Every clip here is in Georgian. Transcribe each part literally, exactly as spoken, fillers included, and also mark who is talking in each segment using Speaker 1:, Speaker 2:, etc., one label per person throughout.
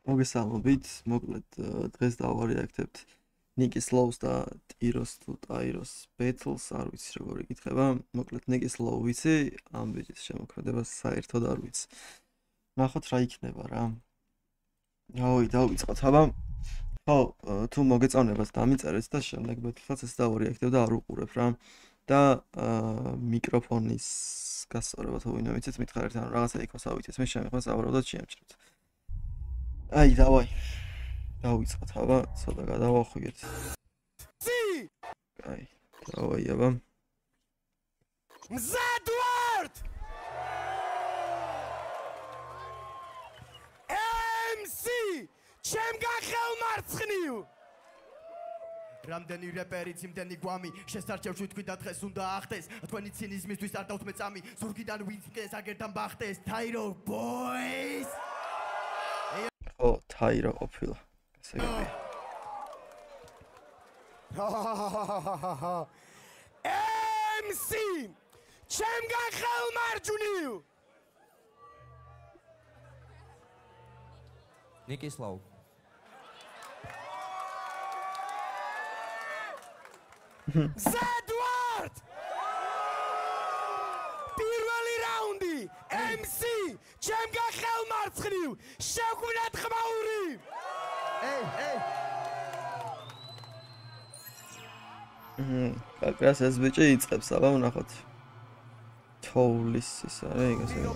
Speaker 1: მოგესალმებით, მოკლედ დღეს დავარიაქტებთ ნიკის ლოუს და ტიროს თუ ტაიროს ბეთლს, არ ვიცი როგორ იკითხება. მოკლედ ნიკის ლოუ ვიცი, ამ ბიჭის შემოქმედებას საერთოდ არ ვიცი. ნახოთ რა იქნება რა. აუი, დავიწყოთ, აბა. ხო, თუ მოგეწონებას დამიწერეთ და შემდეგ ბეთლსაც ეს დავარიაქტებ და არ უყურებ რა. და მიკროფონის გასწორება თუ ვინმე ვიცით, მითხარით ანუ რაღაცა იქოს ავიცეთ, მე შემიყვანს ავარავდად შეამჭრებთ. აი, დავაი. დავიწყოთ, აბა, ცოტა გადავახვიეთ. აი, დავაი, აბა.
Speaker 2: მზადვართ! ემ სი! ჩემგან ხელმარცხნივ! რამდენი რეპერიც იმდენი გვამი შესარჩევში თქვი და დღეს უნდა ახდეს თქვენი ცინიზმისთვის არ დავთმე წამი ზურგიდან ვინც მკეს აგერთან ბახტეს Tyro boys
Speaker 1: ო Tyro ყოფილა ესე იგი
Speaker 2: ემ სი ჩემგან ხელმარჯვნივ
Speaker 3: ნიკის ლოუ
Speaker 2: ზედვარდ! პირველი რაუნდი ემ სი ჩემგან ხელმარცხნივ შეგვინათ ხმაური!
Speaker 3: ეი, ეი!
Speaker 1: კაკრას ეს ბიჭი იწყებს, აბა ვნახოთ. თოვლის ის არის ეგ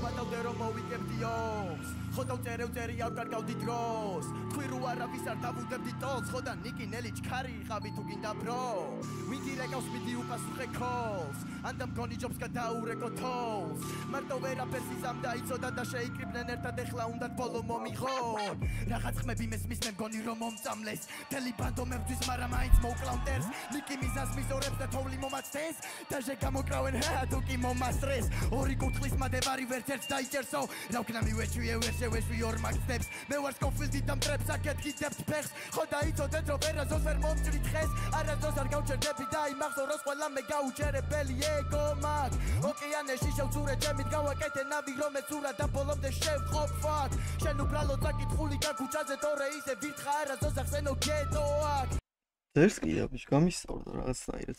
Speaker 2: ესე. ხო დავწერევ წერი არ კარგავდი დროს თქვი რო არავის არ დავუდებდი ტოლს ხო და ნიკი ნელი ჩქარი ხავი თუ გინდა ბრო ვინგი რეკავს მიდი უპასუხე კოლს ანდა მგონი ჯობს გადაურეკო თოლს მარტო ვერაფერს იზამ დაიწოდა და შეიკრიბნენ ერთად ეხლა უნდათ ბოლო მომიღონ რაღაც ხმები მესმის მე მგონი რომ მომწამლეს თელი ბანდო მებძვის მაგრამ მაინც მოკლავდერს ნიკი მიზანს მიზორებს და თოვლი მომაცდენს დაჟე გამოკრავენ ჰა თუ კი მომასწრეს ორი კუთხის მადევარი ვერცერც დაიჭერსო რა ვქნა მივეჩვიე ვერ შევეშვი ორ მაგდებს მე ვარ სკოფილდი და მტრებს აქეთ გიდებთ ფეხს ხო დაიწოდეთ რომ ვერაზოს ვერ მომჭრით ხეს არაზოს არ გავჩერდები და იმახსოვროს ყველა მე გაუჩერებელი ეგო მაგ ოკეანეში შევწურე ჩემით გავაკეთე ნავი რომეც ურა და ბოლომდე შევხობ ფაქ შენ უბრალოდ საკითხული გაგუჭაზე თორე ისე ვირთხა არაზოს ახსენო გეტოაკ
Speaker 1: ეს კიდე ბიჭ გამისწორდა რაღაცნაირად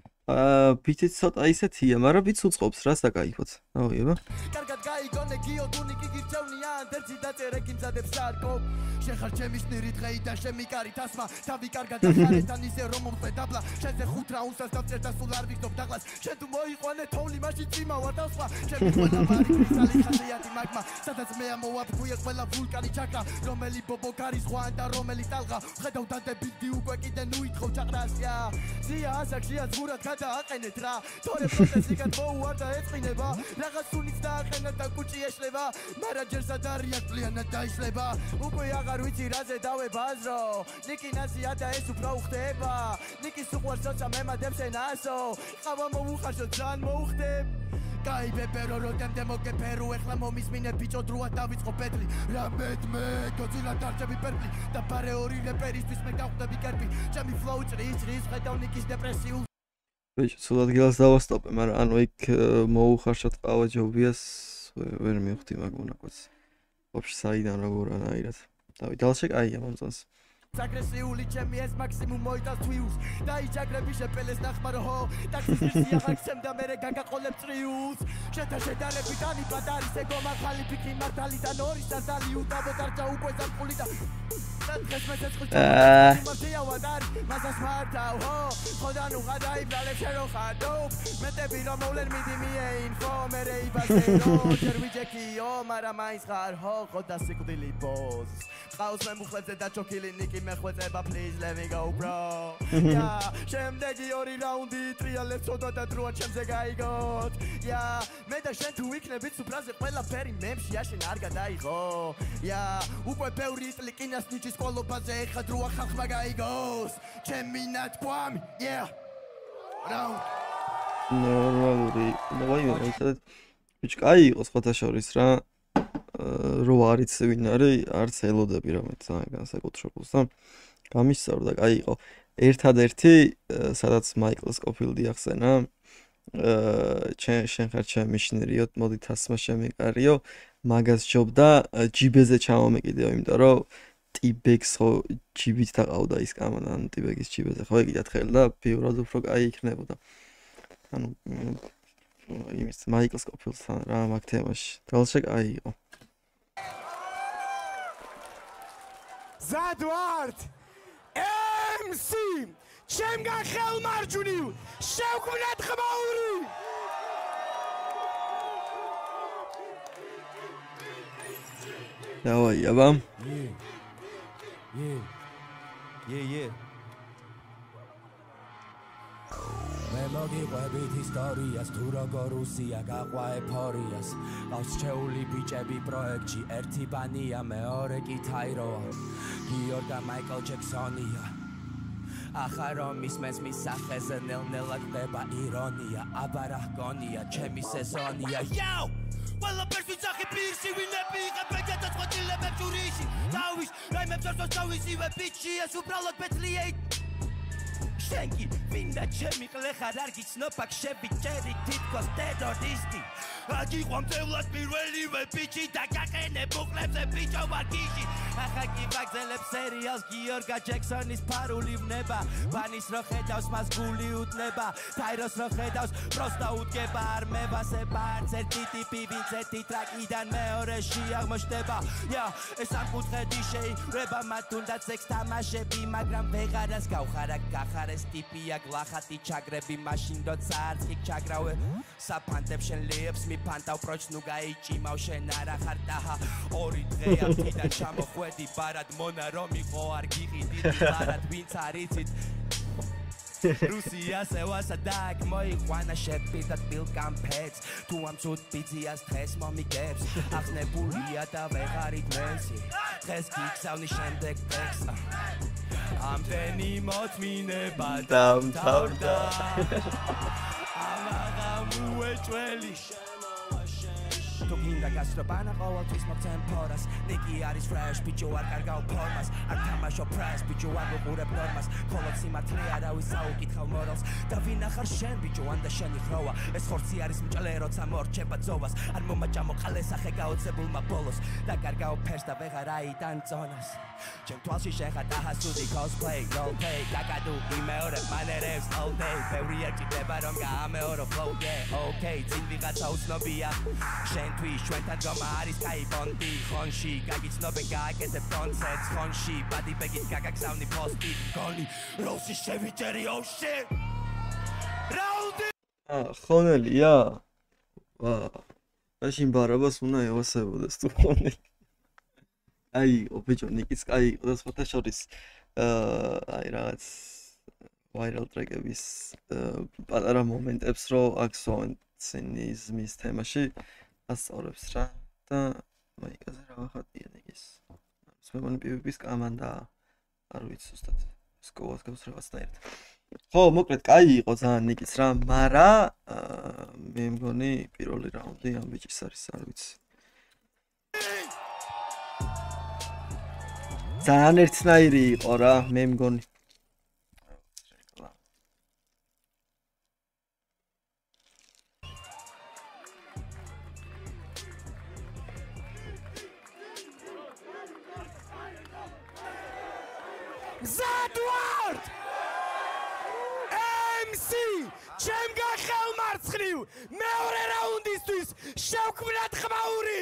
Speaker 1: აა ბიჭი ცოტა ისეთია, მაგრამ ვიც უწყობს რა საკაიფოც. ავიღება.
Speaker 2: კარგად გაიგონე გიო თუ ნიკი გირჩევნია ანდერძი დაწერე გიმზადებს სარკო. შეხარ ჩემი სნირი დღეი და შემიკარი თასმა, თავი კარგად ახარებთან ისე რომ მომწე დაბლა. შენზე ხუთ რაუნდსაც დავწერ და სულ არ ვიქნობ დაღლას. შენ თუ მოიყვანე თოვლი მაშინ წიმავარ დავსვა. ჩემი ყველა ბარი კრისტალი ხაზიათი მაგმა, სადაც მე ამოვაფრქვია ყველა ვულკანი ჩაკრა, რომელი ბობო გარის ღვან და რომელი ტალღა. ხედავ დადებიდი უკვე კიდე ნუ ითხოვ ჭაყრასია. ზია ასაკშია ზღურად დააყენეთ რა თორე პროცესიკად მოუარდა ეწყინება რაღაც სუნიც დააყენა და კუჭი ეშლება მაგრამ ჯერ სადარია კლიანად დაიშლება უკვე აღარ ვიცი რაზე დავებაზრო ნიკი ნაზია და ეს უფრო უხდება ნიკის უყვარს როცა მემადებს ენასო ყავა მოუხარშო ძალიან მოუხდებ კაი პეპერო როდემდე მოგეფერო ეხლა მომისმინე ბიჭო დროა დავიწყო პეტლი რა მეტმე გოძილა დარჩები პერპლი და პარე ორი რეპერისთვის მე გავხდები კერპი ჩემი ფლოუ ჭრის ჭრის ხედავ ნიკის დეპრესიულ
Speaker 1: ბიჭი სულ ადგილას დავასტოპე, მაგრამ ანუ იქ მოუხარშოთ ყავა ჯობიას ვერ მივხვდი მაგ მონაკვეთს. ვაფშე საიდან როგორანაირად. დავით დალშე კაია მომწონს.
Speaker 2: აგრესიული ჩემი ეს მაქსიმუმ მოიტას თვიუს დაიჭაგრები შეპელეს ნახმარო ხო ტაქსისტია ხაქსემ და მერე გაგაყოლებ წრიუს შეთა შედარებით ანიბად არის ეგო მართალი ფიქრი მართალი და ნორი სასალი უდაბო დარჩა უკვე ზაფხული და დღეს მეცეც ხუჭი მარტია ვადარი მასას მართავ ხო ხოდა ნუ გადაიბრალე შერო ხადო მეტები რომ მოვლენ მიდი მიეინფო მერე იბასერო ჯერ ვიჯექიო მაგრამ მაინც ხარ ხო ხოდა სიკვდილი ბოს ყავს მე მუხლებზე და ჩოქილი ნიკი მეხვეწება please let me go bro ja შემდეგი ორი რაუნდი ტრიალებს ცოტა და დროა ჩემზე გაიგოთ ja მე და შენ თუ იქნებით სუპრაზე ყველაფერი მემში აშენ არ გადაიღო ja უკვე ბევრი ტლიკინას ნიჭის ყოლობაზე ეხა დროა ხალხმა გაიგოს ჩემი ნათქვამი yeah რაუნდ
Speaker 1: ნორმალური ნოი ისეთ ბიჭ კაი იყოს ხოთა შორის რა რო არის ვინ არის არც ელოდები რამე ძალიან განსაკუთრებულს და გამისწორდა კაი იყო ერთადერთი სადაც მაიკლ სკოფილდი ახსენა შენ ხარ ჩემი შნერიო მოდი თასმა შემიყარიო მაგას ჯობდა ჯიბეზე ჩამომეკიდეო იმიტომ რომ ტიბეგს ხო ჯიბით დაყავდა ის კამანა, ანუ ტიბეგის ჯიბეზე ხო ეგიათ ხელი და ბევრად უფრო კაი იქნებოდა. ანუ იმის მაიკლ სკოფილდთან რა მაგ თემაში. თვალშე კაი იყო.
Speaker 2: ზადვარდ ემ სი ჩემგან ხელმარჯვნივ შევქმნათ ხმაური
Speaker 1: დავაი აბა
Speaker 3: Ye. Ye. Ye, ye.
Speaker 2: მე მოგიყვებით ისტორიას თუ როგორ უსია გაყვა ეფორიას ყავს ჩეული ბიჭები პროექტში ერთი ბანია მეორე კი თაიროა გიორგა მაიკლ ჯექსონია ახლა რომ ისმენს მის სახეზე ნელ-ნელა ხდება ირონია აბა რა ჰგონია ჩემი სეზონია Yo! ყველაფერს ვიძახი პირში ვინები იღებენ გადაწყვეტილებებს ურიში დავის რაიმებს არც თავისივე ბიჭი ეს უბრალოდ ბეთლიეით შენკი ვინდა ჩემი ყლეხარ არ გიცნობა შევიჭერი თითქოს ტერორისტი აგიყვამ წევლად პირველივე ბიჭი და გაყენებ უყლებზე ბიჭო ვარ გიჟი ახლა კი ვაგზელებ სერიალს გიორგა ჯექსონის ფარული ვნება ბანის რო ხედავს მას გული უტნება თაიროს რო ხედავს პროსტა უდგება არმევასება არც ერთი ტიპი ვინც ერთი ტრაკიდან მეორეში აღმოჩნდება ია ეს სამკუთხედი შეიხრება მათ თუნდაც ექს თამაშები მაგრამ ვეღარას გავხარა გახარ ეს ტიპია გლახატი ჩაგრები მაშინ როცა არც კი ჩაგრავე საფანტებ შენ ლეებს მიფანტავ პროჩს ნუ გაიჭიმავ შენ არა ხარ დაჰა ორი დღე ამიდან ჩამოხვედი ბარად მონა რომ იყო არ გიყიდი ბარად ვინც არიცით რუსია სევასა დაგ მოიყვანა შეპირდად ბილკამფეთს თუ ამ ცუდ ბიძიას დღეს მომიგებს ახნებულია და ვეღარით მესი დღეს გიგზავნის შემდეგ ტექსტ ამდენი მოთმინება დამთავრდა ამაღა მოეჭველი თუ გინდა გასრობანა ყოველთვის მოგცემ ფორას ნიკი არის ფრეშ ბიჭო არ კარგავ ფორმას არ თამაშო პრეს ბიჭო არ ვუყურებ ნორმას ხოლო სიმართლე არავის საუკითხავ მორალს და ვინახარ შენ ბიჭო ანდა შენი ხროვა ეს ხორცი არის მჭლე როცა მორჩება ძოვას არ მომაჭამო ყალესახე გაოცებულმა ბოლოს და კარგავ ფერს და ვეღარ აიტან წონას ჩემ თვალში შეხარ დაჰასუდი cosplay roleplay გაგადუ იმეორებ მანერებს all day ბევრი ერთიდება რომ გაამეორო flow yeah okay წინ ვიღაცა უცნობია შენ თვი ჩვენთან ჯომა არის კაი ბონდი ხონში გაგიცნობენ გააკეთებ კონცერტს ხონში ბადი ბეგით გაგაგზავნი პოსტი გონი როსი შევიჭერი oh shit რაუნდი
Speaker 1: აა ხონელია ვა მაშინ ბარაბას უნდა ევასებოდეს თუ ხონელი აი ობიჭო ნიკის კაი იყო და სხვათა შორის აა აი რაღაც ვაირალ ტრეკების პატარა მომენტებს რო აქსონ ცინიზმის თემაში ასწავლებს რა და მაიკაზე რა ხატია ნიკის მე მგონი პი-ვი-პის კამანდა არ ვიცი ზუსტად სკოლას გავს რაღაცნაირად ხო მოკლედ კაი იყო ძალიან ნიკის რა მარა მე მგონი პირველი რაუნდი ამ ბიჭის არის არ ვიცი ძალიან ერთნაირი იყო რა მე მგონი
Speaker 2: ზადვარდ ემ სი ჩემგან ხელმარცხნივ მეორე რაუნდისთვის შევქმნათ ხმაური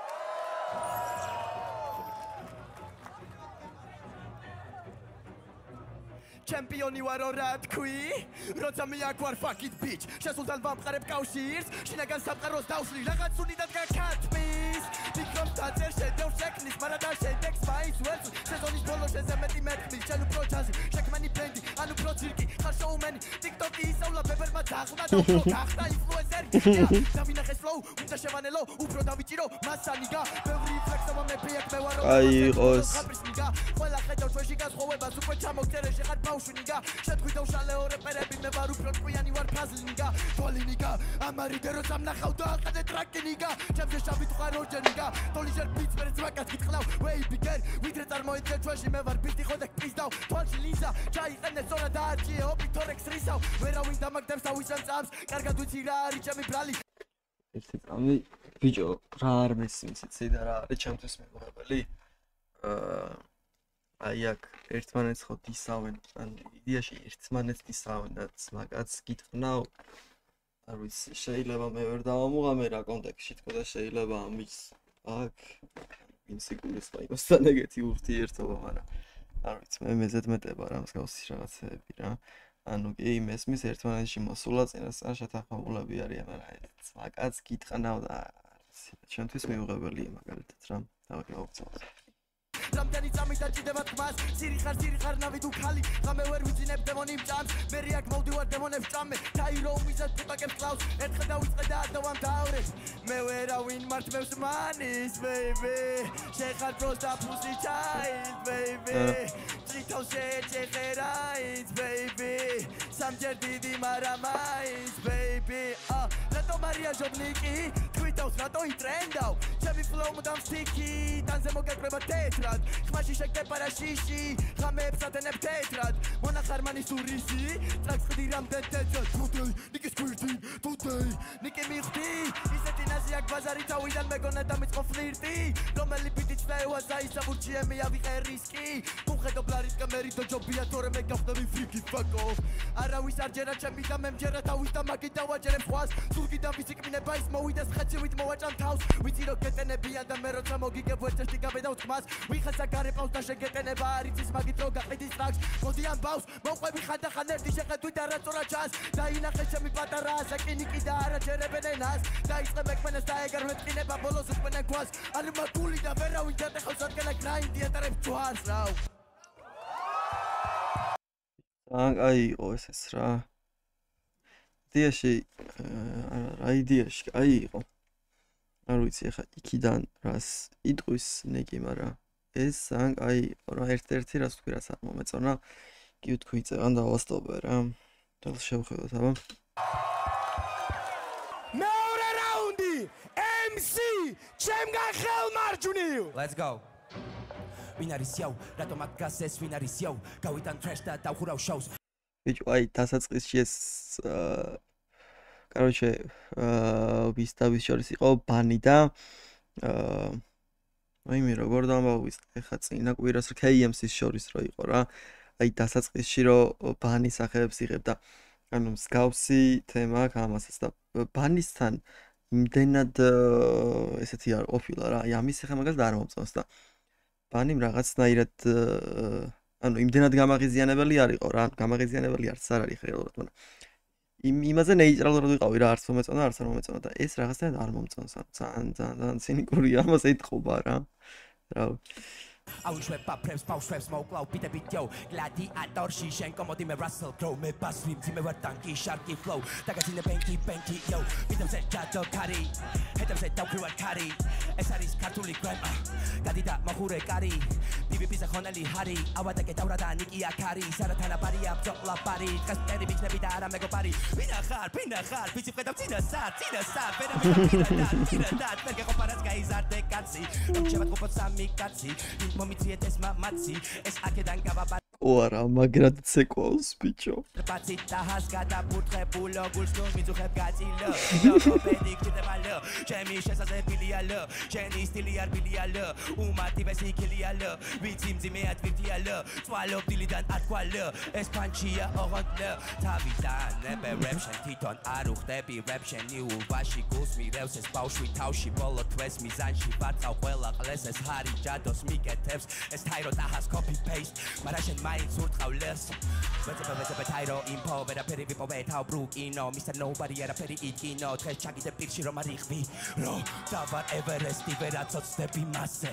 Speaker 2: ჩემპიონი ვარო რა თქვი როცა მე აქ ვარ fuck it bitch შესულთან ვამყარებ კავშირს შინაგან სამყაროს დავსვლი რაღაც უნიდან გაკათმის ფიქრობ დაძერ შედევს შექმნის მაგრამ და შედეგს მაინც ვერც სეზონის ბოლოს შეზე მეტი მეთქმის შენ უფრო ჯაზი შექმენი ბრენდი ან უფრო ცირკი ხარ შოუმენი TikTok-ი ისავლა ბებერმა ძაღლმა და უფრო გახდა ინფლუენსერი და ვინახეს flow უნდა შევანელო უფრო დავიჭირო მასანიგა ბევრი ფლექსობა მე ფიაკ მე ვარო
Speaker 1: აი იყოს
Speaker 2: ყველა ხედავ ჩვენში გასხოვებას უკვე ჩამოგწერე შეხარ ბავშვინიგა შეთქვით უშალე ორეპერები მე ვარ უფრო კვიანი ვარ ფაზლინიგა თვალინიგა ამარიდე როცა მნახავ და აყადე ტრაკინიგა ჩემზე შავით ხარ ორჯერინიგა თოლიჟერ ბიც მერე ძვაკად გიტყლავ way bigger ვიდრე წარმოიდგენ ჩვენში მე ვარ ბიტი ხოდეკ პიზდავ თვალში ლინზა ჩაიყენე ზონა და აჭიე ოპი თორექს რისავ ვერავინ დამაგდებს თავისან წამს კარგად ვიცი რა არის ჩემი ბრალი
Speaker 1: ერთი წამი ბიჭო რა არ მესმის იცი და რა არის ჩემთვის მეგობრებელი აა აი აქ ერთმანეთს ხო დისავენ, ან იდეაში ერთმანეთს დისავენ და მაგაც გითხრნავ, არ ვიცი, შეიძლება მე ვერ დავამუღამე რა კონტექსტში თქო და შეიძლება ამის აქ იმ სიგულისხმა იმასთან ეგეთი ურთიერთობა, მაგრამ არ ვიცი, მე მეზედ მეტება რა მსგავსი რაღაცეები რა. ანუ კი მესმის ერთმანეთში მოსულა წინასწარ შეთანხმებულები არიან, მაგრამ ეს მაგაც გითხრნავ და ჩემთვის მიუღებელია მაგალითად რა. დავაკი მოგწონს.
Speaker 2: რამდენი წამი დაჭიდება თქმას სირი ხარ სირი ხარ ნავი თუ ხალი ღამე ვერ ვიძინებ დემონი მჭამს მე რიაკ მოვდივარ დემონებს ჭამე დაირო უმიზად ფუტაკებს კლავს ერთხელ დავიწყე და ადავამ დავრეს მე ვერავინ მართმევს მანის baby შეხარ პროსტა ფუსი child baby ჭითავს შეჭეხერაიც baby სამჯერ დიდი მარა მაინც baby რატო მარია ჟობლიკი თვითავს რატო იტრენდავ ჩემი flow მუდამ სტიკი დანზე მოგეკრება თეთრად ხმაში შეგდება რა შიში ღამეებს ატენებ თეთრად მონახარ მანის ურისი ტრაქს ხდი რამდენ თეთრად თუთეი ნიკის კვირტი თუთეი ნიკი მიხდი ისეთი ნაზი აქ ბაზარი თავიდან მეგონა დამიწყო ფლირტი რომელი პიტი წნევა საისაბურჩი ემი ავიყე რისკი თუ ხედო ბლარის კამერი და ჯობია თორე მე გავხდები ფრიკი fuck off არავის არ ჯერა ჩემი და მე მჯერა თავის და მაგი დავაჯერებ ხვას ზურგიდან ვისიკმინება ის მოვიდეს ხეცივით მოვაჭამ თავს ვიცი რომ გეტენებიან და მე როცა მოგიგებ ვერცერთი გაბედავ თქმას ვიხესა გარეპავს და შეგეტენება არიცის მაგით რო გაყიდის ტრაქს მოდი ამბავს მოყვები ხანდახან ერთი შეხედვით და რაწორა ჩანს დაინახე ჩემი პატარა ასაკინიკი და არაჯერებენ ენას დაიწყე მექმენას და ეგარ მეტყინება ბოლოს უქმენენ ქვას არ მაგული და ვერავინ დატეხავს ადგელა გრაინდი ატარებს ჯვარს რაუ
Speaker 1: აი იყო ეს რა იდეაში რა იდეაში აი იყო არ ვიცი ახლა იქიდან რას იტყვის ნეკი მაგრამ ეს ან აი რა ერთ-ერთი რას თქვი რაც არ მომეწონა კი ვთქვი წევან დავასტობე რა და შევხედოთ აბა
Speaker 3: მეორე რაუნდი ემ სი ჩემგან ხელმარჯვნივ Let's go ვინ არის იაუ რატომ მაგას ეს ვინ არის იაუ გავიტან ტრეშ და დავხურავ შოუს
Speaker 1: ბიჭო აი დასაწყისში ეს короче ვის და ვის შორის იყო ბანი და აი მე როგორ დამავიწყე ეხა წინა კვირას კეი ემ სის შორის რო იყო რა აი დასაწყისში რო ბანის ახებს იღებ და ანუ მსგავსი თემა აქვს ამასაც და ბანისთან იმდენად ესეთი არ ყოფილა რა აი ამის ახლა მაგას და არ მომწონს და ბანიმ რაღაცნაირად ანუ იმდენად გამაღიზიანებელი არ იყო რა გამაღიზიანებელი არც არ არის რეალურად მაგრამ იმ იმაზე ნეიტრალურად ვიყავი რა არც მომეწონა არც არ მომეწონა და ეს რაღაცნაირად არ მომწონს ძალიან ძალიან ცინიკურია ამაზე ეთყობა რა რა
Speaker 3: აუშვება ფრემს ბავშვებს მოკლავ პიტებით იო გლადიატორში შენ კომოდი მე რასელ კროუ მე ბასრი მძიმე ვარ ტანკი შარკი ფლოუ დაგაცინე ბენკი ბენკი იო პიტებზე ჯადო კარი ჰეტებზე დავკრივარ კარი ეს არის ქართული გრამა გადიდა მოხურე კარი პიპიპიზე ხონელი ჰარი ავადაკე დავრა და ნიკია კარი სარათანა ბარია ბძოლა ბარი კასტერი ბიჩნები და არა მეგობარი ვინა ხარ ვინა ხარ ბიჩი ხედავ წინა სარ წინა სარ ვერა მეგობირა და წინა და მერგე ყოფარაც გაიზარდე კაცი ჩემად ყოფოთ სამი კაცი მომიწიეთ ეს მამაცი ეს აქედან გავაბა
Speaker 1: ოარა მაგრად ცეკვავს ბიჭო
Speaker 3: ბაცი დაჰას გადაბურთხებულო გულს ნუ მიწუხებ გაწილო ლოკო პედიქტებალო ჩემი შესაძლებილიალო შენი სტილი არ ბილიალო უმარტივესი ქილიალო ვიცი მძიმეა თვითიალო წვალობ დილიდან ათქვალო ეს პანჩია ოღონდ თავიდან ნებე რეპშენ თვითონ არ უხდები რეპშენი ულვაში გულს მირევს ეს ბავშვი თავში ბოლო თვეს მიზანში ვარწავ ყველა ყლეს ეს ჰარი ჯადოს მიკეთებს ეს თაირო დაჰას copy paste მაგრამ შენ მაინც ურტყავლეს ვეცებე ვეცებე თაირო იმპო ვერაფერი ვიპოვე თავ ბრუკინო მისტერ ნოუბადი არაფერი იკინო დღეს ჩაგიდე პირში რომ არ იხვი რო დავარ ევერესტი ვერაცოცდები მასზე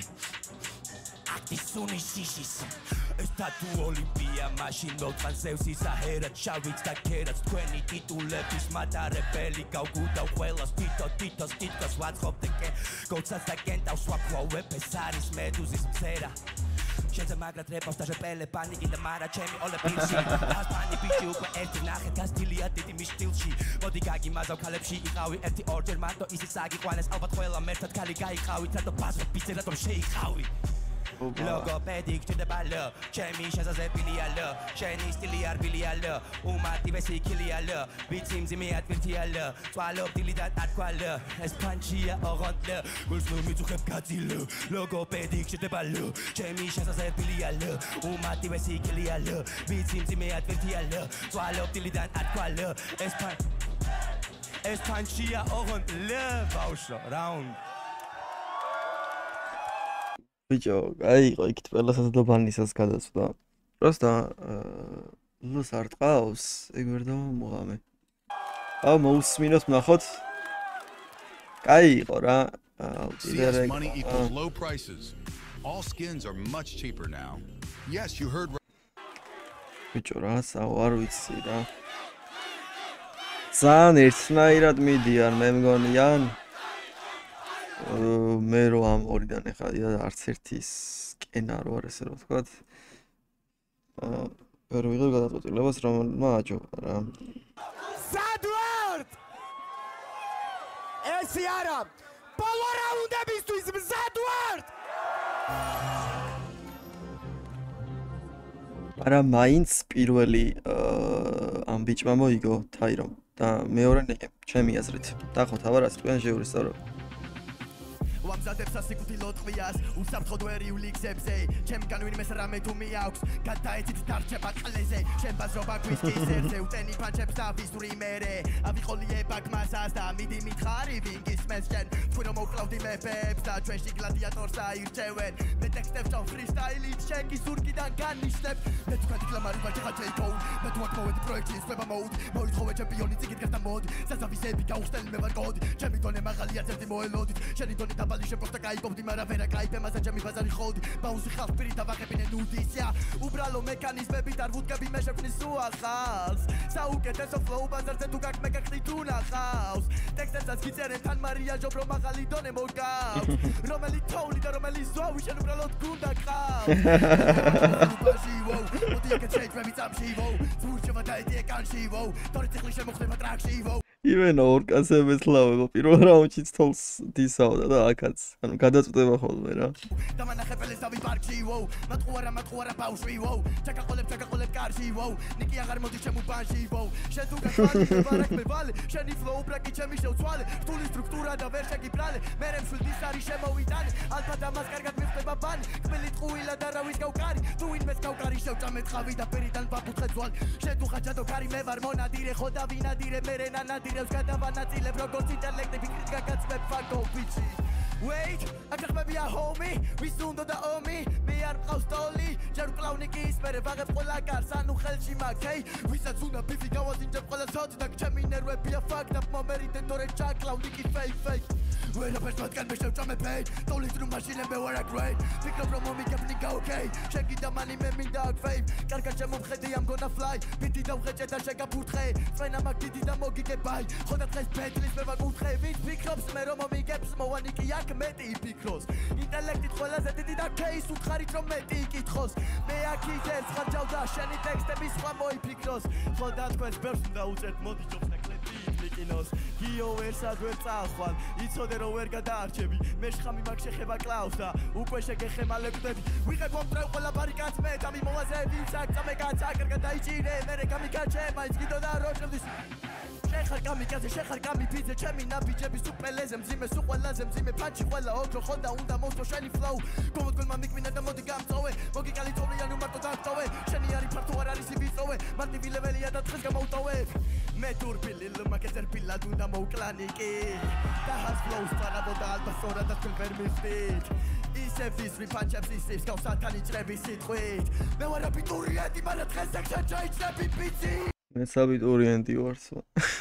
Speaker 3: აქტისუნი შიშის ეს თათუ ოლიმპია მაშინ მოვწან ზევსის აჰერად შავიც და ქერაც თქვენი ტიტულების მატარებელი გავგუდავ ყველას თითო თითოს თითქოს ვაწყობ დეკე გოცას და კენტავს ვაქოვებ ეს არის მედუზის მცერა შენზე მაგრად რეპავს და ჟეპელე პანიკი და მარა ჩემი ოლე პირში ას პანი ბიჭი უკვე ერთი ნახე გასტილია დიდი მის სტილში მოდი გაგიმაზავ ქალებში იყავი ერთი ორჯერ მარტო ისიც აგიყვანეს ალბათ ყველა მერთად ქალი გაიყავით რატო ბაზრო ბიჭი რატომ შეიყავი ლოგოპედი გჭირდება ლო ჩემი შესაძლებელია ლო შენი სტილი არ ბილია ლო უმარტივესი იქილია ლო ვიცი მძიმე ადვირთია ლო წვალობ დილიდან ათქვა ლო ეს პანჩია ოღონდ ლო გულს ნუ მიწუხებ გაძილო ლოგოპედი გჭირდება ლო ჩემი შესაძლებელია ლო უმარტივესი იქილია ლო ვიცი მძიმე ადვირთია ლო წვალობ დილიდან ათქვა ლო ეს პან ეს პანჩია ოღონდ ლო ბავშვო რაუნდ
Speaker 1: ბიჭო, აი იყო იქით ყველა სასადობანისას გადაწვდა. Просто ლოს არ ტყავს, ეგ ვერ დავამოღამე. აუ მოусმინოთ ნახოთ. კაი იყო რა.
Speaker 4: C S money equals low prices. All skins are much cheaper now. Yes, you heard
Speaker 1: ბიჭო რა, საო არ ვიცი რა. ძალიან ერთნაირად მიდიან, მე მგონიან. მე რო ამ ორიდან ეხლა არც ერთი სკენა რო არის ესე რომ ვთქვათ. აა ვერ ვიღებ გადაწყვეტილებას რომელმა აჯობა რა.
Speaker 2: სადვარდ! ესი არა! ბოლო რაუნდებისთვის სადვარდ!
Speaker 1: არა მაინც პირველი ამ ბიჭმა მოიგო თაირომ და მეორე ნიკი ჩემი აზრით. დახო თავარას თქვენ შეურისწავრო.
Speaker 2: ვამზადებს ასიკუთილო ტყვიას უსაფრთხო დვერიული გზებზე ჩემგან ვინმეს რამე თუ მიაქვს გადაეცით დარჩება ყლეზე შენ ბაზრობა გვისკის ერზე უტენი პანჩებს და ვისური მერე ავიყოლიება გმასას და მიდი მითხარი ვინგისმეს შენ თქვენ რომ მოკლავდი მეფეებს და ჩვენში გლადიატორს აირჩევენ მე ტექსტებს და ფრისტაილით შენ გისურკიდან განიშნებ მე თუ გადიკლამარი ვარ ხა ჯეიკოუ მე თუ აქ მოვედი პროექტის ხება მოდ მოითხოვე ჩემპიონი ციგით გასტა მოდ საზავისები გაუხსნელი მე ვარ კოდი ჩემი დონე მაღალია ზერდი მოელოდით შენი დონე და Bali შეპოსტა გაიგობდი მაგრამ ვერა გაიფემასა ჩემი ბაზარი ხოდი ბაუნსი ხალხ პირი დავაღებინე ნუდისია უბრალო მექანიზმებით არ ვუდგები მე შექმნის უახალს საუკეთესო ფლოუ ბაზარზე თუ გაკ მე გაკნი თუ ნახავს ტექსტებსაც გიწერენ თან მარია ჟობრო მაღალი დონე მოგავს რომელი თოვლი და რომელი ზვავი შენ უბრალოდ გუნდა ყავს ბაში ვოუ მოდი აკეთ შეიქმები წამში ვოუ ზურჩება დაიდი ეკანში ვოუ თორე ციხლი შემოხდება ტრაქში ვოუ
Speaker 1: ივენო ორკასებს ლავებო პირველ რაუნდში თოლს დისავდა და აქაც ანუ გადაწყვეტება ხოლმე რა
Speaker 2: დამანახებელს დავი პარკში ვოუ მატყუარა მატყუარა ბავშვი ვოუ ჩაკაყოლებ ჩაკაყოლებ კარში ვოუ ნიკი აღარ მოდის ჩემ უბანში ვოუ შენ თუ გაყვალი ვარაკ მე ვალე შენი ფლოუ ბრაკი ჩემი შევცვალე რთული სტრუქტურა და ვერ შეგიბრალე მე რემშვილდის არის შემოვიდანე ალფა და მას კარგად მიხდება ბანი კბილი ტყუილა და რავის გავკარი თუ ვინმეს გავკარი შევჭამეთ ხავი და პირიდან ბაბუთხე ძვალი შენ თუ ხაჯადო კარი მე ვარ მონადირე ხო და ვინადირე მე რენანადირე Direct გადავანაწილებ როგორც ინტელექტი ფიქრით გაგაცმებ ფაკო ბიჩი Wait, აკრებია homie, ვის უნდა და ომი, მე არ მყავს ტოლი, ჯერ კლავნიკი ის მერე ვაღებ ყველა კარს, ანუ ხელში მაქვს, ჰეი, ვისაც უნდა ბიფი გავაზინჯებ ყველა სოც და ჩემი ნერვებია fucked up, მომერიდენ თორე ჩაკლავნიკი fake fake ვერაფერს მათგან მე შევჭამე paid, ტოლის რომ მაშინებე ვარ აქ great, ფიქრობ რომ მომიგებნი გაოკეი, შეგიდა მანი მე მინდა აქ fame, კარგად შემომხედი I'm gonna fly, ბიტი დავღეჭე და შეგაფურთხე, წვენა მაგ დიდი და მოგიგებაი, ხოდა დღეს ბეთლის მე ვაკურთხე, ვინც ფიქრობს მე რომ მომიგებს მოვანიკი აქ მეტი იფიქროს ინტელექტით ყველაზე დიდი და кейს უთხარით რომ მეტი იკითხოს მე აქ იზერს ხარჯავ და შენი ტექსტები სხვა მოიფიქროს ხოდა თქვენს ბერს უნდა უწევთ მოდი ჯობს და კლეტი იკინოს გიო ვერსად ვერ წახვალ იცოდე რომ ვერ გადაარჩები მე შხამი მაგ შეხება კლავს და უკვე შეგეხემალებდები ვიღებ მომტრევ ყველა ბარიკადს მე თამი მოვაზები ცაკ წამე კაც აკრგა დაიჭირე მე რეკამიკაჩე მაინც გიდო და როჭევდის შეხარ კამიკაზე შეხარ კამიფიზე ჩემი ნაბიჯები სუპელეზე მძიმე სულ ყველაზე მძიმე ფანჩი ყველა ოქრო ხონდა უნდა მოსწო შენი ფლოუ გომოდგულმა მიკვინა და მოდი გამწოვე მოგიკალი თორე ანუ მარტო დაგწოვე შენი არის ფართო არ არის ვიწოვე მარტივი ლეველია და დღეს გამოვტოვე მე თურბილი ლმაკეცერ ფილად უნდა მოუკლანიკი და ჰას ფლოუს პარაბოდა ალბათ სწორად და თქვენ ვერ მივხვდით ისე ვისვი პანჩებს ისის გავს სათანი ჭრების სიტყვით მე ვარ აბიტურიენტი მაგრამ დღეს აქ ჩაიჭრები პიცი
Speaker 1: მე საბიტურიენტი ვარ სვა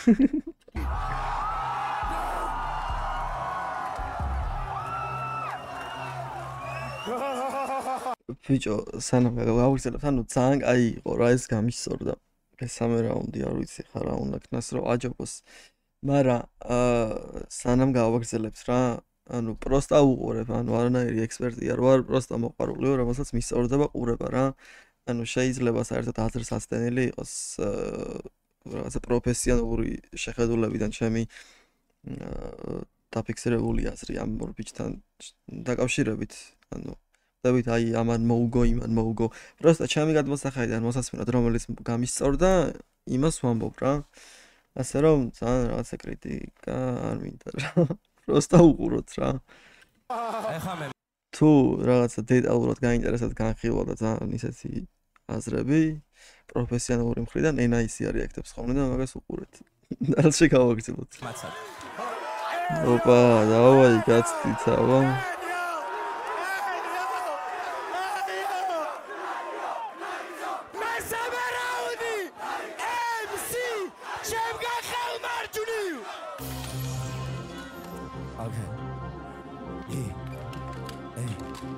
Speaker 1: ბიჭო სანამ გავაგრძელებთ ანუ ძალიან კაი იყო რა ეს გამისწორდა მესამე რაუნდი არ ვიცი ხა რა უნდა ქნას რომ აჯობოს მაგრამ სანამ გავაგრძელებთ რა ანუ პროსტა უყურებ ანუ არანაირი ექსპერტი არ ვარ პროსტა მოყარული ვარ რომელსაც მისწორდება ყურება რა ანუ შეიძლება საერთოდ აზრსაცდენილი იყოს რაღაცა პროფესიონალური შეხედულებიდან ჩემი დაფიქსირებული აზრი ამ ორ ბიჭთან დაკავშირებით ანუ ვხვდებით, აი ამან მოუგო, იმან მოუგო. Просто ჩემი გადმოსახედიდან მოსასმენად რომელიც გამისწორდა, იმას ვამბობ რა. ასე რომ ძალიან რაღაცა კრიტიკა არ მინდა რა. Просто უყუროთ რა.
Speaker 3: ეხლა მე
Speaker 1: თუ რაღაცა დეტალურად გაინტერესებთ განხილვა და ძალიან ისეთი აზრები პროფესიონალური მხრიდან ენ აი სი რეაქტებს ხოლმე და მაგას უყურეთ. დალში გავაგრძელოთ.
Speaker 3: მაცად.
Speaker 1: ოპა, დავაი გაცდით აბა.
Speaker 2: მესამე რაუნდი ემ სი ჩემგან ხელმარჯვნივ
Speaker 3: Okay. Yeah. Hey.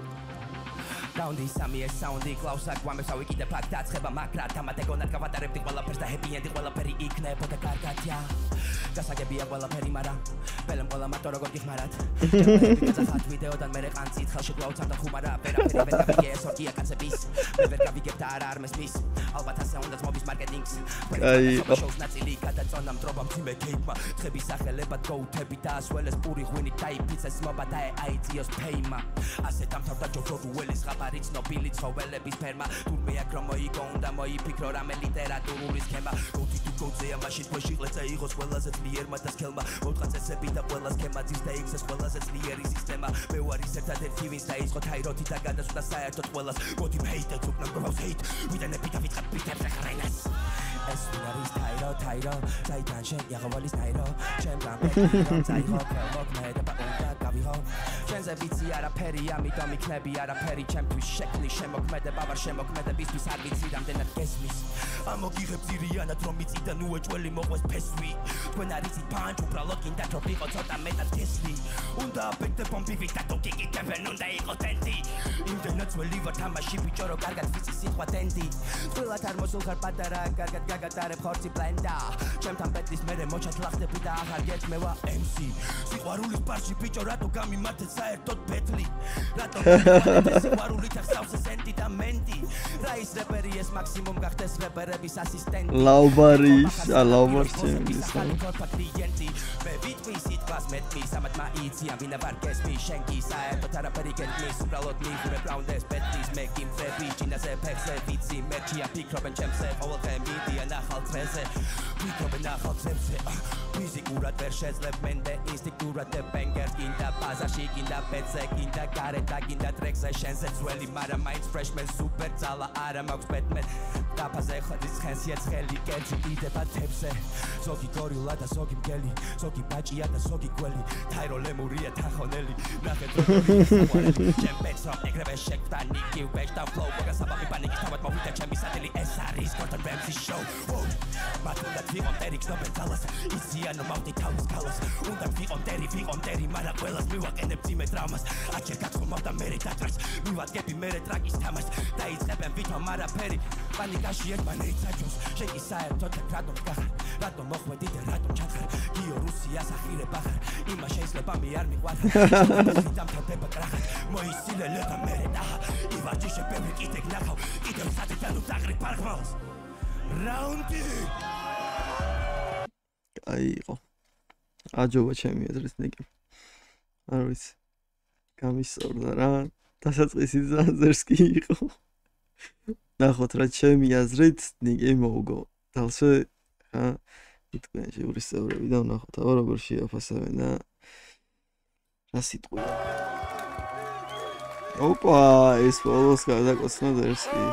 Speaker 3: Roundy სამი ეს საუნდი კლაუსაკ ვამესავი კიდე ფაქტ დაცხება მაგრა თამათ ეგონად გავატარებდი ყველაფერს და happy end ყველაფერი იქნებოდა კარგადია გასაგებია ყველაფერი მაგრამ ბელემ ყველა მარტო როგორ გიხმარათ გაზახათ ვიდეოდან მე ყანწით ხელში კლაუცარ და ხუმარა ვერაფერი ვერ გავიგე ეს ორგია კაცების მე ვერ გავიგებ და არა არ მესმის ალბათ ასე უნდა მობის მარკეტინგს
Speaker 1: აი
Speaker 3: შოუს ნაწილი გადაწონა მტრობა მძიმე кейპმა თხების სახელებად გოუთები და ასველეს პური ღვინი დაიფიცეს მობა და აიწიოს ფეიმა ასე დამთავრდა ჯოჯო რუელის ღაბარი ცნობილი ცხოველების ფერმა თურმე აქ რომ მოიგო უნდა მოიფიქრო რამე ლიტერატურული სქემა გოუთი თუ გოუთზეა მაშინ თვეში ყლეცა იყოს ყველაზე ძლიერმა და სქელმა მოთხა წესები და ყველა სქემა ძის და იქცეს ყველაზე ძლიერი სისტემა მე ვარ ის ერთადერთი ვინც დაიწყო თაიროთი და გადასვდა საერთოდ ყველას მოდი ჰეიტებს უკნა გროვს ჰეით ვიდანები და ვიწყებ პიტერზე ხრენას ეს ვინ არის თაირო თაირო საიდან შენ იაღავალის თაირო ჩემ გამბეკირო თაირო მოგმედა უნდა გავიღო ჩვენზე ვიცი არაფერი ამიტომ იქნები არაფერი ჩემთვის შექმნი შემოქმედება ვარ შემოქმედებისთვის არ ვიცი რამდენად გესმის ამოგიღებ ძირიანად რომ მიწიდან უეჭველი მოყვეს ფესვი თქვენ არიცით პანჩ უბრალოდ გინდათ რომ ვიყო ცოტა მეტად გესლი უნდა აბეკდე პომპივით და თუ გიგიდებენ უნდა იყო ტენტი იმდენად ძველი ვარ თამაში ბიჭო რომ კარგად ვიცი სიტყვა ტენტი თვილად არ მოსულხარ პატარა კარგად გაგატარებ ხორცი პლენდა ჩემთან ბედლის მერე მოჩად ლახდები და აღარ გეთმე ვა ემ სი სიყვარულის პარში ბიჭო რატო გამიმართეთ საერთოდ ბეთლი რატო გამიმართეთ სიყვარულით ახსავს სენტი და მენტი რა ის რეპერი ეს მაქსიმუმ გახდეს რეპერების ასისტენტი
Speaker 1: ლაუბარი ლაუბარს ჩემს
Speaker 3: მე ვიტყვი სიტყვას მეტყვის ამათ მაიცი ამ ვინა ვარ გესმის შენკი საერთოდ არაფერი გეთქმის უბრალოდ მიხურებ რაუნდეს ბეტის მე გიმწრები ჩინაზე ფეხზე ვიცი მერჩია ფიქრობენ ჩემზე ყოველდღე მიდიან ახალ წრეზე ფიქრობენ ახალ წრეზე ფიზიკურად ვერ შეძლებ მენდე ინსტინქტურად და ბენგერ გინდა ბაზარში გინდა ბეცე გინდა გარეთ და გინდა ტრეკზე შენზე ძველი მაგრამ მაინც ფრეშმენ სუპერ ძალა არა მაქვს ბეტმენ დაფაზე ხოდის ხენსია ცხელი კერძი იდება თებზე ზოგი გორილა და ზოგი მგელი ზოგი ბაჭია და ზოგი გველი თაირო ლემურია თანხონელი ნახეთ როგორი საყვარელი ჩემ ბეცს რომ ეგრევე შეკვდა ნიკი ვეშ და ფლოუ მოგასაბამი პანიკის თავად მოვიდა ჩემი სატელი ეს არის გორდონ რემზის შოუ მათუნდაც ვიყო მტერი გზნობენ ძალას იციან რომ მოვდი თავის გალას უნდა ვიყო მტერი ვიყო მტერი მაგრამ ყველას მივაყენებ ძიმე დრამას აჩერ გაწყობ და მერე დატრას მივადგები მერე ტრაკის თამას დაიწყებენ ვითომ არაფერი პანიკაში ერთმანეთს აჯობს შენ კი საერთოდ რატომ გახარ რატომ მოხვედი და რატომ ჩახარ გიო რუსიას ახირებ ახარ იმა შეიძლება მე არ მიყვარხარ დამთავრდება კრახად მოისილე და მერე და ივარჯიშე ბევრი კიდე გნახავ კიდევ სათითანო დაღრი ფარხმავს რაუნდი
Speaker 1: აი იყო აჯობა ჩემი აზრით ნიკი არ ვიცი გამისწორდა რა დასაწყისი ზერსკი იყო ნახოთ რა ჩემი აზრით ნიკი მოუგო დალშე ხა იტყვიან ჟურის წევრები და ნახოთ აბა როგორ შეაფასებენ და რა სიტყვია ოპა ეს ბოლოს გადაკოცნა ზერსკი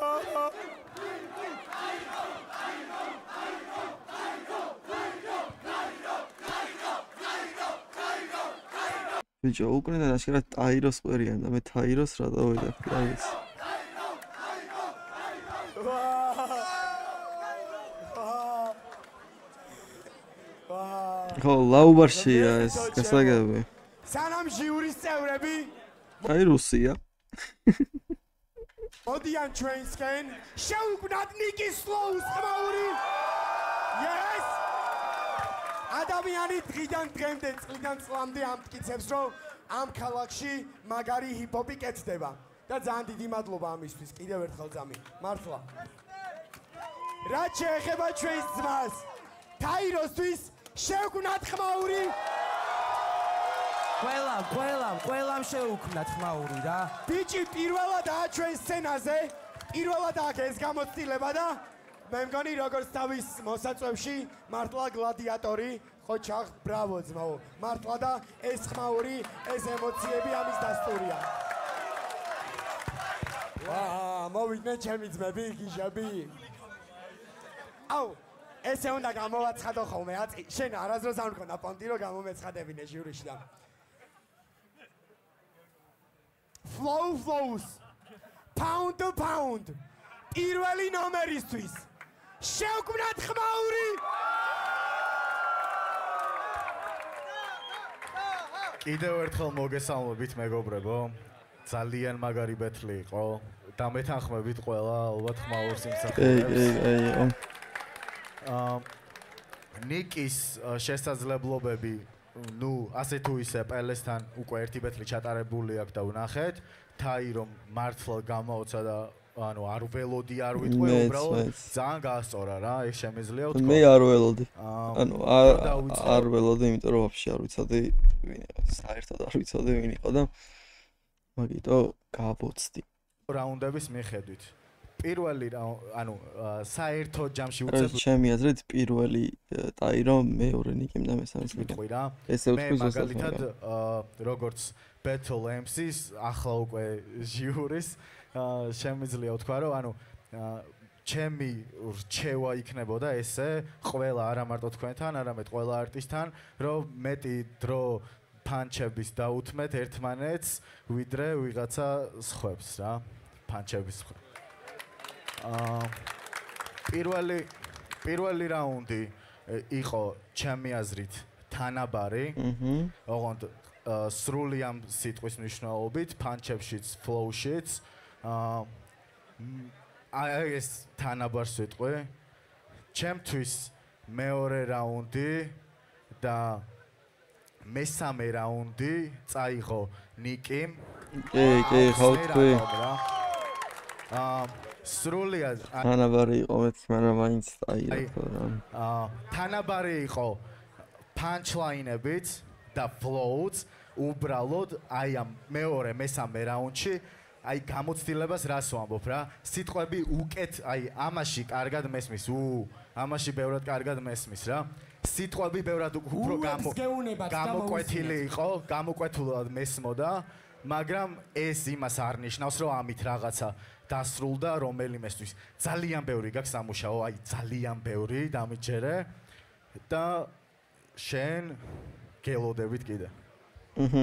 Speaker 1: ბიჭო უკრინდა ნაშკარად ტაიროს ყვერიან და მე თაიროს რა დავედაქ რა ვიცი ხო ლაუბარშია ეს გასაგები
Speaker 2: სანამ ჟიურის წევრები
Speaker 1: აი რუსია
Speaker 2: მოდიან ჩვენსკენ შეუგნათ ნიკი სლოუს ხმაური yes ადამიანი დღიდან დღემდე წლიდან წლამდე ამტკიცებს რომ ამ ქალაქში მაგარი ჰიპ-ჰოპი კეთდება და ძალიან დიდი მადლობა ამისთვის კიდევ ერთხელ ძამი მართლა რაც შეეხება ჩვენს ძმას თაიროსთვის შეუგნათ ხმაური
Speaker 3: ყველამ, ყველამ, ყველამ შეუქმნათ ხმაური რა.
Speaker 5: ბიჭი, პირველადაა ჩვენ სცენაზე, პირველადაა ეს გამოცდილება და მე მგონი როგორც თავის მოსაწვევში მართლა გლადიატორი, ხო ჩახ, ბრავო ძმაო. მართლა და ეს ხმაური, ეს ემოციები ამის დასტურია. აა, მოვიდნენ ჩემი ძმები, გიჟები. აუ, ესე უნდა გამოვაცხადო ხოლმე, აწი, შენ არასდროს არ მქონდა პონტი რომ გამომეცხადებინე ჟიურიში და Flow flows, pound to pound, პირველი ნომერისთვის, შევქმნათ ხმაური!
Speaker 6: კიდევ ერთხელ მოგესალმებით მეგობრებო, ძალიან მაგარი ბეთლი იყო და მეთანხმებით ყველა ალბათ ხმაურს იმსახურებს.
Speaker 1: კი, კი, კი.
Speaker 6: აა ნიკის შესაძლებლობები ნუ ასე თუ ისე პელესთან უკვე ერთი ბეთლი ჩატარებული აქვს და ვნახეთ, თაი რომ მართლა გამოუცა და ანუ არ ველოდი არ ვიტყვი უბრალოდ ძალიან გაასწორა რა, ეს შემიძლია ვთქვა.
Speaker 1: მე არ ველოდი. ანუ არ ველოდი, იმიტომ რომ ვაფშე არ ვიცოდი ვინ იყო, საერთოდ არ ვიცოდი ვინ იყო და მაგიტო გავოცდი.
Speaker 6: რაუნდების მიხედვით. პირველი ანუ საერთო ჯამში
Speaker 1: უწევ ჩემი აზრით პირველი ტაირო, მეორე ნიკიმ და მესამე
Speaker 6: ვიტყვი რა.
Speaker 1: ესე ვთქვი ზუსტად.
Speaker 6: მე მაგალითად როგორც Battle ემ სის ახლა უკვე ჟიურის შემიძლია ვთქვა რომ ანუ ჩემი რჩევა იქნებოდა ესე ყველა არა მარტო თქვენთან, არამედ ყველა არტისტთან, რომ მეტი დრო პანჩების დაუთმეთ ერთმანეთს, ვიდრე ვიღაცა სხვებს რა, პანჩების სხვებს. აა პირველი პირველი რაუნდი იყო ჩემი აზრით თანაბარი. აჰა. ოღონდ სრული ამ სიტყვის მნიშვნელობით, პანჩებშიც, ფლოუშიც. აა აი ეს თანაბარს ვიტყვი. ჩემთვის მეორე რაუნდი და მესამე რაუნდი წაიღო ნიკიმ.
Speaker 1: კი, კი, ხო თქვი.
Speaker 6: აა სრულიად
Speaker 1: თანაბარი იყო მეც, მაგრამ მაინც წაიღო რა.
Speaker 6: აა თანაბარი იყო punchline-ებით და flows, უბრალოდ აი ამ მეორე მესამე რაუნდში აი გამოცდილებას რას ვამბობ რა? სიტყვები უკეთ, აი ამაში კარგად მესმის, უ, ამაში ბევრად კარგად მესმის რა. სიტყვები ბევრად უფრო გამოკვეთილი იყო, გამოკვეთულად მესმოდა, მაგრამ ეს იმას არ ნიშნავს, რომ ამით რაღაცა დასრულდა რომელიმესთვის. ძალიან ბევრი გაქვს სამუშაო, აი ძალიან ბევრი დამიჯერე და შენ გელოდებით კიდე.
Speaker 1: აჰა.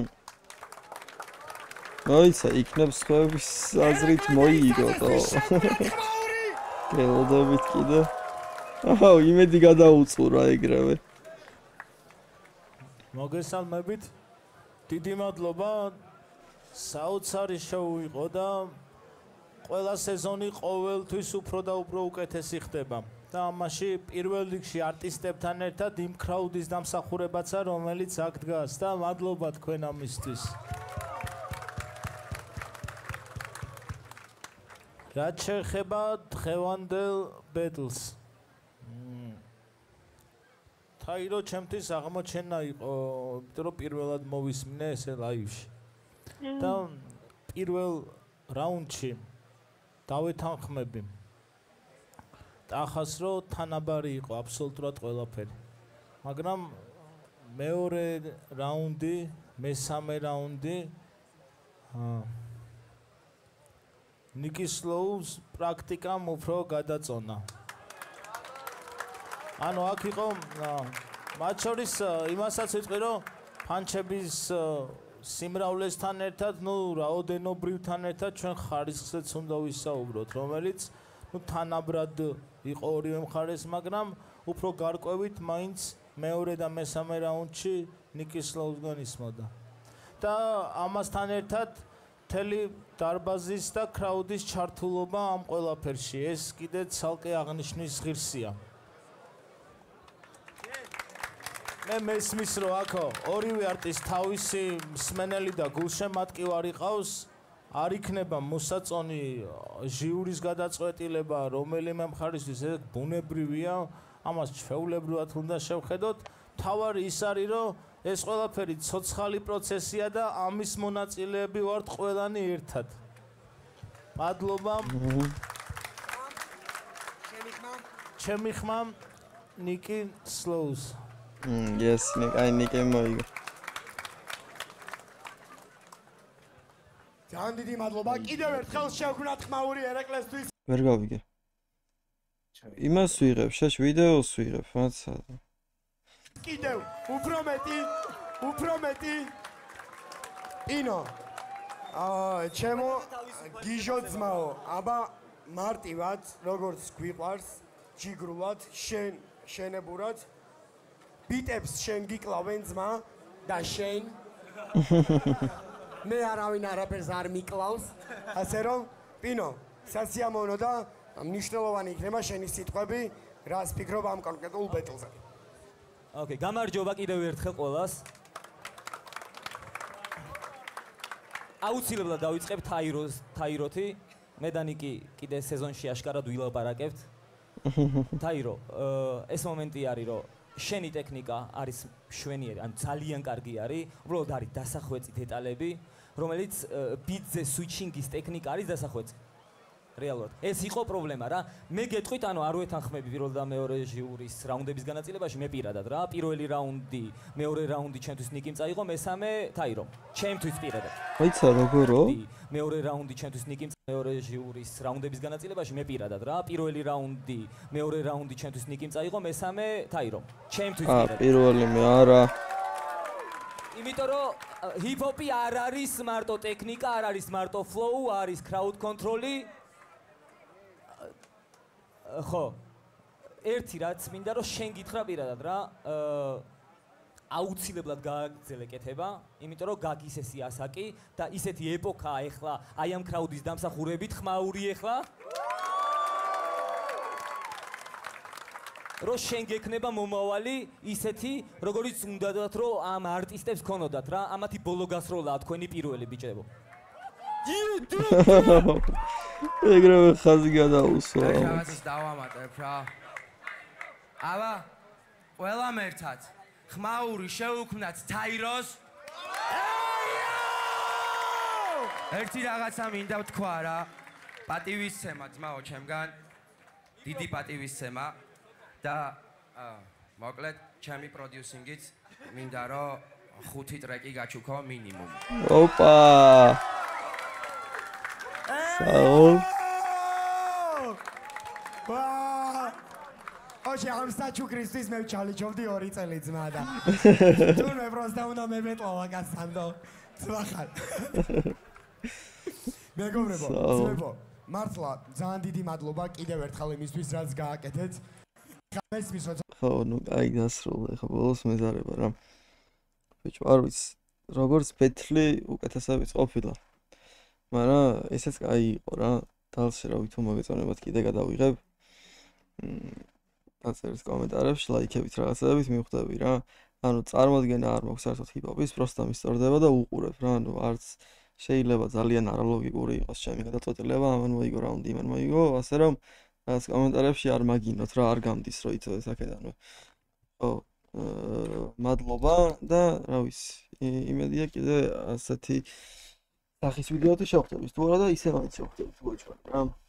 Speaker 1: მოიცა, იქნებ სხვების აზრით მოიგო. გელოდებით კიდე. აჰა, იმედი გადაუწურა ეგრევე.
Speaker 7: მოგესალმებით. დიდი მადლობა. საოცარი შოუ იყო და ყველა სეზონი ყოველთვის უფრო და უფრო უკეთესი ხდება. და ამაში პირველ რიგში არტისტებთან ერთად იმ კრაუდის დამსახურებაცა, რომელიც აქ დგას და მადლობა თქვენ ამისთვის. რაც შეეხება დღევანდელ ბეტლს. თაირო ჩემთვის აღმოჩენა იყო, იმიტომ რომ პირველად მოვისმინე ესე ლაივში. და პირველ რაუნდში დავეთანხმები. ახას რომ თანაბარი იყო აბსოლუტურად ყველაფერი. მაგრამ მეორე რაუნდი, მესამე რაუნდი აა ნიკი სლოუს პრაქტიკამ უფრო გადაწონა. ანუ აქ იყო მათ შორის იმასაც ვიტყვი რომ პანჩების სიმრავლესთან ერთად, ნუ რაოდენობრივთან ერთად ჩვენ ხარისხზეც უნდა ვისაუბროთ, რომელიც ნუ თანაბრად იყო ორივე მხარეს, მაგრამ უფრო გარკვევით მაინც მეორე და მესამე რაუნდში ნიკი სლოუს განისმოდა. და ამასთან ერთად მთელი დარბაზის და კრაუდის ჩართულობა ამ ყველაფერში, ეს კიდე ცალკე აღნიშნის ღირსია. მე მესმის რომ აქ ორივე არტისტ თავისი მსმენელი და გულშემატკივარი ყავს, არ იქნება მოსაწონი ჟიურის გადაწყვეტილება რომელიმე მხარისთვის, ეს ბუნებრივია, ამას ჩვეულებრივად უნდა შევხედოთ. თავარი ის არის რომ ეს ყველაფერი ცოცხალი პროცესია და ამის მონაწილეები ვართ ყველანი ერთად. მადლობა. ჩემი ხმა ნიკი სლოუს.
Speaker 1: Yes, აი ნიკი მოიგო.
Speaker 5: ძალიან დიდი მადლობა. კიდევ ერთხელ შევქმნათ ხმაური ერეკლესთვის.
Speaker 1: ვერ გავიგე. იმას ვიღებ, შეშ ვიდეოს ვიღებ, მაცა.
Speaker 5: კიდევ უფრო მეტი, უფრო მეტი. ინო. აა, ჩემო გიჟო ძმაო, აბა მარტივად, როგორც გვიყვარს, ჯიგრულად, შენ შენებურად ბიტებს შენ გიკლავენ ძმა და შენ მე არავინ არაფერს არ მიკლავს, ასე რომ პინო, სასიამოვნო და მნიშვნელოვანი იქნება შენი სიტყვები, რას ფიქრობ ამ კონკრეტულ ბეტლზე.
Speaker 8: ოკეი, გამარჯობა კიდევ ერთხელ ყველას. აუცილებლად დავიწყებ თაიროს, თაიროთი. მე და ნიკი კიდე სეზონში აშკარად ვილაპარაკებთ. თაირო, ეს მომენტი არის, რომ შენი ტექნიკა არის მშვენიერი, ან ძალიან კარგი არის, უბრალოდ არის დასახვეწი დეტალები, რომელიც ბიტზე სუიჩინგის ტექნიკა არის დასახვეწი. რეალურად. ეს იყო პრობლემა რა. მე გეტყვით, ანუ არ ვეთანხმები პირველ და მეორე ჟიურის რაუნდების განაწილებაში, მე პირადად რა. პირველი რაუნდი, მეორე რაუნდი ჩემთვის ნიკიმ წაიღო, მესამე თაირო. ჩემთვის პირადად.
Speaker 1: აიცა როგორო?
Speaker 8: მეორე რაუნდი ჩემთვის ნიკიმ მეორე ჟიურის რაუნდების განაწილებაში, მე პირადად რა. პირველი რაუნდი, მეორე რაუნდი ჩემთვის ნიკიმ წაიღო, მესამე თაირო. ჩემთვის პირადად.
Speaker 1: აა, პირველი მე არა.
Speaker 8: იმიტომ რომ ჰიპ-ჰოპი არ არის მარტო ტექნიკა, არ არის მარტო ფლოუ, არის კრაუდ კონტროლი. ხო, ერთი რაც მინდა რომ შენ გითხრა პირადად რა, აუცილებლად გააგრძელე კეთება, იმიტომ რომ გაგის ესი ასაკი და ისეთი ეპოქაა ეხლა, აი ამ კრაუდის დამსახურებით ხმაური ეხლა. რომ შენ გექნება მომავალი ისეთი, როგორიც უნდათ რომ ამ არტისტებს ქონოდათ რა, ამათი ბოლო გასროლაა თქვენი პირველი ბიჭებო.
Speaker 1: ეგრევე ხაზი გადაუსვა.
Speaker 9: რაღაცას დავამატებ რა. აბა, ყველამ ერთად ხმაური შევუქმნათ თაიროს. ერთი რაღაცა მინდა ვთქვა რა. პატივისცემა ძმაო ჩემგან. დიდი პატივისცემა და მოკლედ ჩემი პროდიუსინგით მინდა რომ ხუთი ტრეკი გაჩუქო მინიმუმ.
Speaker 1: ოპა. საო.
Speaker 5: ვა! ოჩი ამ საჩუქრისთვის მე ჩალიჩოვდი ორი წელი ძმა და თუ მე პროსტა უნდა მებეტყვა გასანდო ძვახალ. მეგობრებო, ძმებო, მართლა ძალიან დიდი მადლობა კიდევ ერთხელ იმისთვის რაც გააკეთეთ. გამესმის როცა
Speaker 1: ხო, ნუ აი დასრულდა, ხო ბოლოს მეზარება რა. ბიჭო, არ ვიცი, როგორც ბეთლი უკეთესებიც ყოფილა. მაგრამ ესეც კაი იყო რა, დალში რა ვითომ მოგეწონებათ კიდე გადავიღებ. დაწერეთ კომენტარებში, ლაიქებით რაღაცებით მივხვდები რა. ანუ წარმოდგენა არ მაქვს საერთოდ ჰიპ-ჰოპის, პროსტა მისწორდება და უყურებ რა, ანუ არც შეიძლება ძალიან არალოგიკური იყოს ჩემი გადაწყვეტილება, ამან მოიგო რაუნდი, იმან მოიგო, ასე რომ რაც კომენტარებში არ მაგინოთ რა, არ გამდის რომ იცოდეთ აქედანვე. ხო, მადლობა და რა ვიცი, იმედია კიდე ასეთი სახის ვიდეოთი შევხვდებით თუ არა და ისე მაინც შევხვდებით გოჩვენ რა.